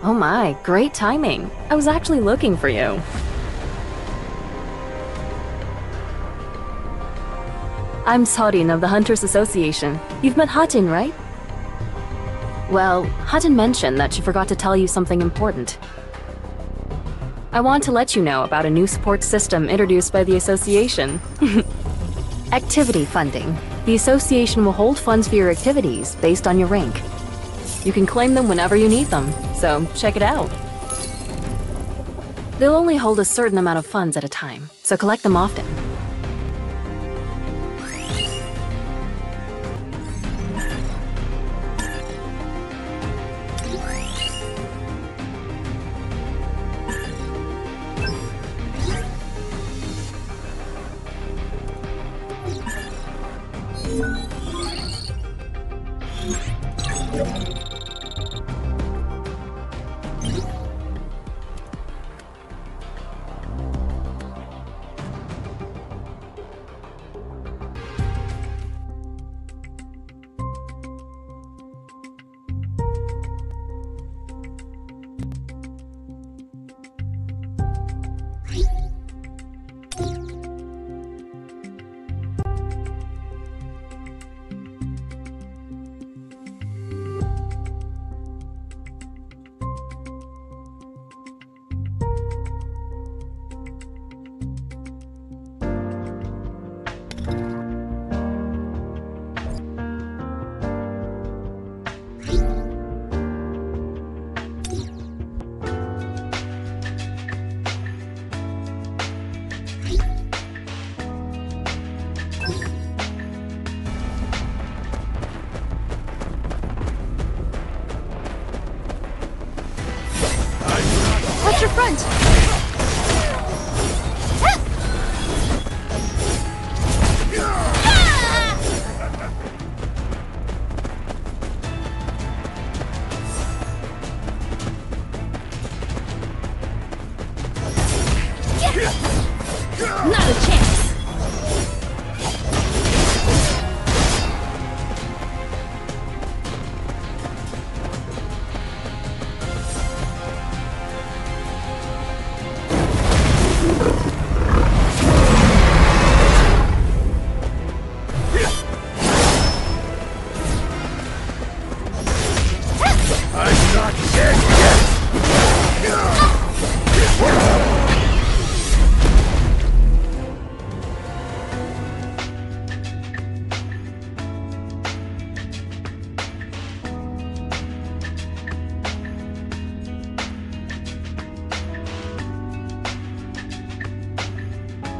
Oh my, great timing. I was actually looking for you. I'm Sorin of the Hunters Association. You've met Hatin, right? Well, Hatin mentioned that she forgot to tell you something important. I want to let you know about a new support system introduced by the association. Activity funding. The association will hold funds for your activities based on your rank. You can claim them whenever you need them, so check it out. They'll only hold a certain amount of funds at a time, so collect them often. Watch your front! Not a chance! I'm not dead yet!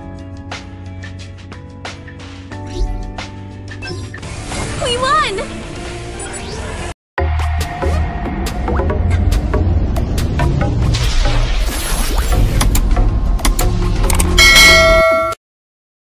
We won!